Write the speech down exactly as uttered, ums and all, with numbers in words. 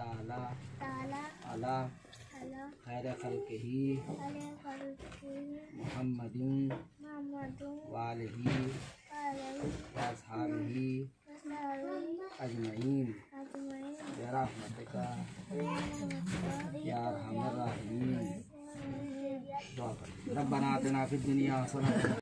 ताला ताला अला अला खैर खल्क़िही अले खल्क़िही मुहम्मदिन मुहम्मदुन वालिही वालिही वअस्हाबिही वअस्हाबिही अजमईन अजमईन बिरहमतिका या अरहमर राहिमीन। दुआ करें। रब्बना आतिना फिद दुनिया हसनह